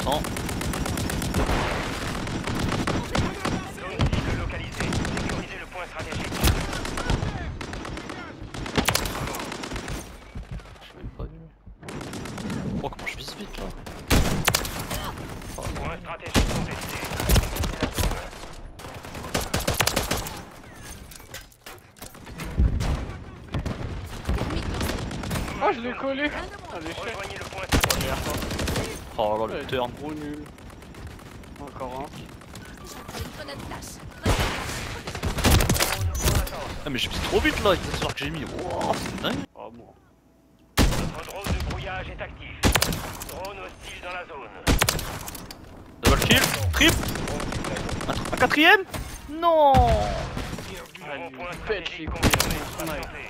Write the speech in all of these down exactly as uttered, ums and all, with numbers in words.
J'entends. Zone cible localisée. Sécurisez le point stratégique. Je vais pas vu. Oh, comment je vise vite là. Oh, Point stratégique contesté. Oh, je l'ai collé. Ah, l'échec. Rejoignez le point stratégique. oh là, le Ouais, turn. Trop nul. Encore un. Ah, mais j'ai visé trop vite là avec cette histoire que j'ai mis. Wow, c'est dingue. Oh bon. Notre drone de brouillage est actif. Drone hostile dans la zone. Double kill. Trip. Un, un quatrième. Non. Nouveau point Faites stratégique les confirmé. couilles. Patientez.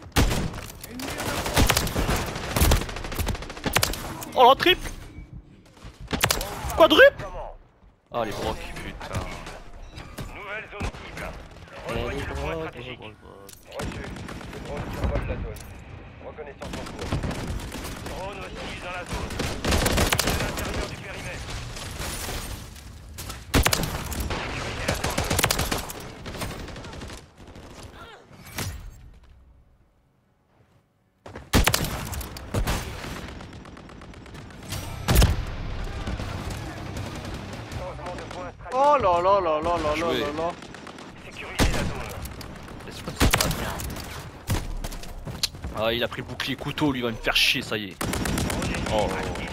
Oh là, triple. Quadruple. Comment? Ah, les brocs, putain. Nouvelle zone cible. Oh, les Rejoignez le point brocs, stratégique. les brocs. Reçu. Le drone survole la zone. Reconnaissance en cours. Drone hostile dans la zone. Mise à l'intérieur du périmètre. Sécurisez la zone. Changement de point stratégique. Oh là là là là là là Joué. là là. Sécurisez la zone. Laisse-moi ça passe bien. Ah, il a pris bouclier couteau, lui il va me faire chier, ça y est. Drone ennemi Oh. actif.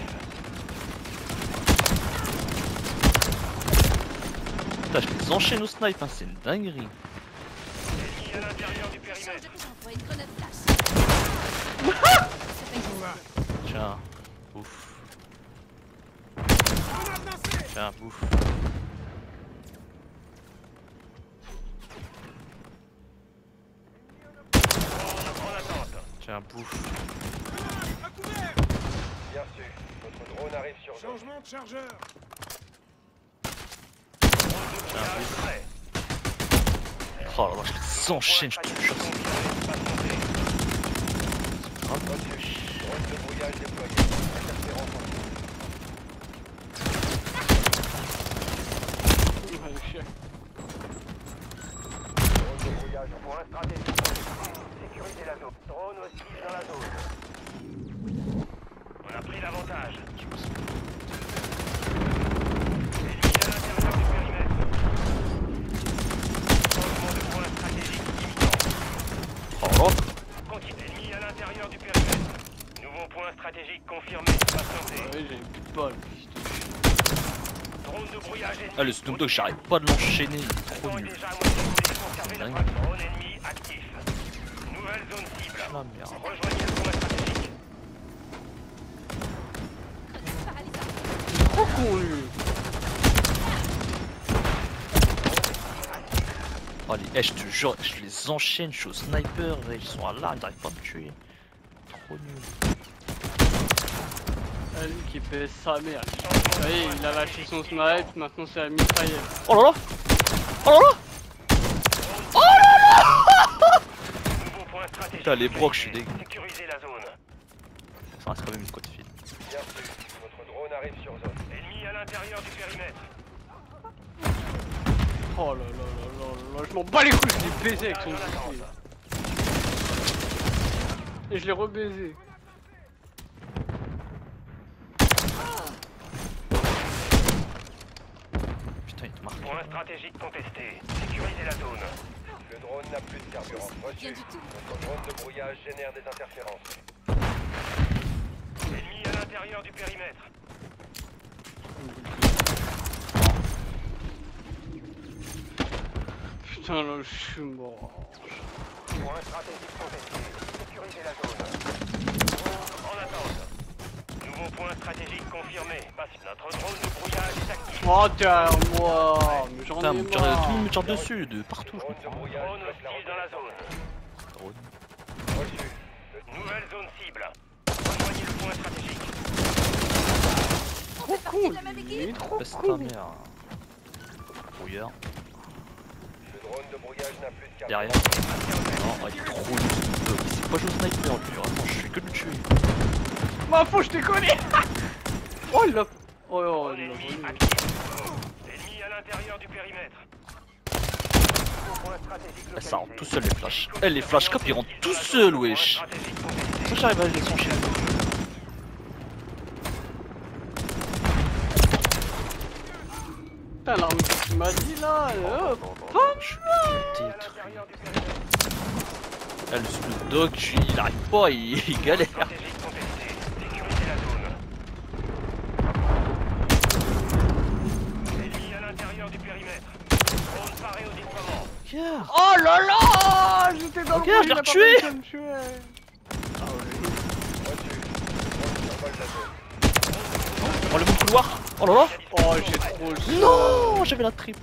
Putain, je les enchaîne au snipe, hein, c'est une dinguerie. Ennemi à l'intérieur du périmètre. Tiens, bouffe. Tiens, bouffe. En attente. Tiens, bouffe. Bien reçu. Votre drone arrive sur zone. Changement de chargeur. Drone de brouillage prêt. Oh là là, je les enchaîne, je te jure. Patientez. Reçu. Drone de brouillage déployé. Interférence en cours. Ah, l'échec. Drone de brouillage en Point stratégique contesté. Sécurisez la zone. Drone hostile dans la zone. On a pris l'avantage. Ennemi à l'intérieur du périmètre. Changement de point stratégique imminent. Oh là. Continue. Ennemi à l'intérieur du périmètre. Nouveau point stratégique confirmé. Patientez. Ouais, j'ai plus de balles. Drone de brouillage ennemi. Ah, le Snoop Dogg, j'arrête pas de l'enchaîner, il est Le trop temps est nul. déjà à moitié coulé. Conservez la Dingue. trace. Drone ennemi actif. Nouvelle zone cible. Ah, merde. Rejoignez le point stratégique. Trop con lui. Oh, les... eh, je te jure, je les enchaîne, je suis au sniper, et ils sont à l'arme, ils n'arrivent pas à me tuer. Trop nul. Ah, lui qui pèse sa mère. Vous voyez, il a lâché son snipe, maintenant c'est la mitraillette. Oh là là. Oh là là. Nouveau point stratégique. Putain, les brocs, je suis dégueu. Sécurisez la zone. Ça reste quand même une côte file. Bien reçu. Votre drone arrive sur zone. Ennemi à l'intérieur du périmètre. Oh là là là là là, je m'en bats les couilles, je l'ai baisé avec son Brouillage en bouclier. attente. Et je l'ai rebaisé. Putain, il te marque. Point stratégique contesté. Sécurisez la zone. Le drone n'a plus de carburant. Reçu. Votre drone de brouillage génère des interférences. Ennemi à l'intérieur du périmètre. Putain là, je suis mort. Point stratégique contesté. Sécurisez la zone. Drone en attente. Nouveau point stratégique confirmé. Passe notre drone de brouillage est actif. Oh derrière moi, mais j'en Putain, ai me tire- tout le monde marre. me tire dessus, de partout, je Drone de comprends. brouillage Drone souhaite la hostile dans la zone. Drone. Reçu. Le Nouvelle zone cible. Rejoignez le point stratégique. Trop con lui, il est trop Baisse ta con. mère. Brouillard. Le drone de brouillage n'a plus de carburant. Derrière. Non, il est trop nul, Snoop Dogg. Il sait pas jouer au sniper, lui. Vraiment, je fais que le tuer. Ma faux, je t'ai collé. Oh il a... Oh, oh, Drone il l'a ennemi volé. actif. Ennemi à l'intérieur du périmètre. Nouveau point stratégique Eh, ça rentre localisé. tout seul les flashs. Eh les flashcopes ils rentrent tout seuls wesh. Point stratégique contesté. Ça j'arrive à les enchaîner. Putain, l'arme que tu m'as dit là, euh, hop. Je suis détruit. L'intérieur du périmètre. Eh, le Snoop Dogg, tu- il arrive pas, il, il galère. Stratégique contesté. Sécurisez la zone. Ennemi à l'intérieur du périmètre. Drone paré au déploiement. Regarde. Oh là là, j'étais dans Regarde, le je l'ai il a pas retué. réussi à me tuer. Reçu. Drone survole la zone. Oh le bon couloir. Oh là là. Oh, j'ai trop le seum. Non, j'avais la triple.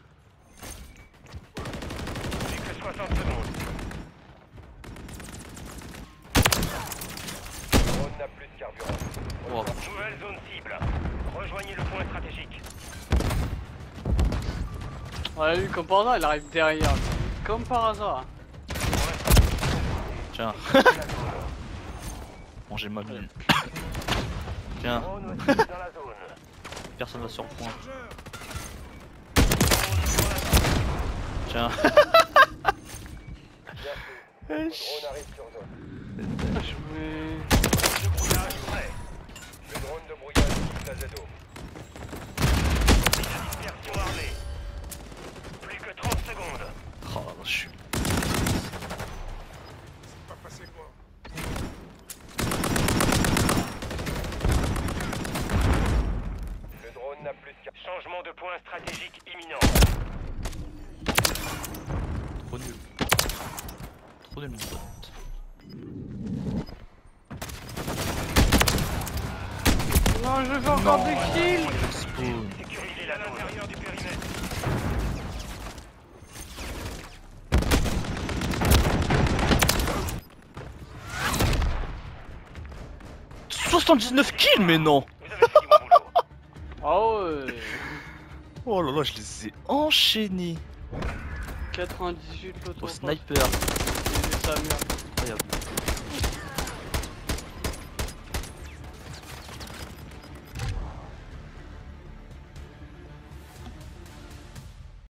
Plus que soixante secondes. Drone n'a plus de carburant. Oh. Nouvelle zone cible. Rejoignez le point stratégique. Ouais, lui, comme par hasard, il arrive derrière. Comme par hasard. Tiens. Bon j'ai ma mine. Tiens, Drone aussi dans la zone. personne va sur le point. Drone sur la zone. Tiens. Bien fait. Drone arrive sur zone. Ah, je vais... Le brouillage prêt. Le drone de brouillage quitte la Z O. Dispersion armée. Plus que trente secondes. Oh là, je suis. Le drone n'a plus de carburant. Changement de point stratégique imminent. Trop nul. Trop nul mon pote. Non, je veux encore des kills. Spawn. Sécurisez à l'intérieur du périmètre. soixante-dix-neuf kills mais non. Vous avez fini mon boulot. Ah ouais. Oh là là, je les ai enchaînés. quatre-vingt-dix-huit l'auto. Au sniper. C'est sa mère.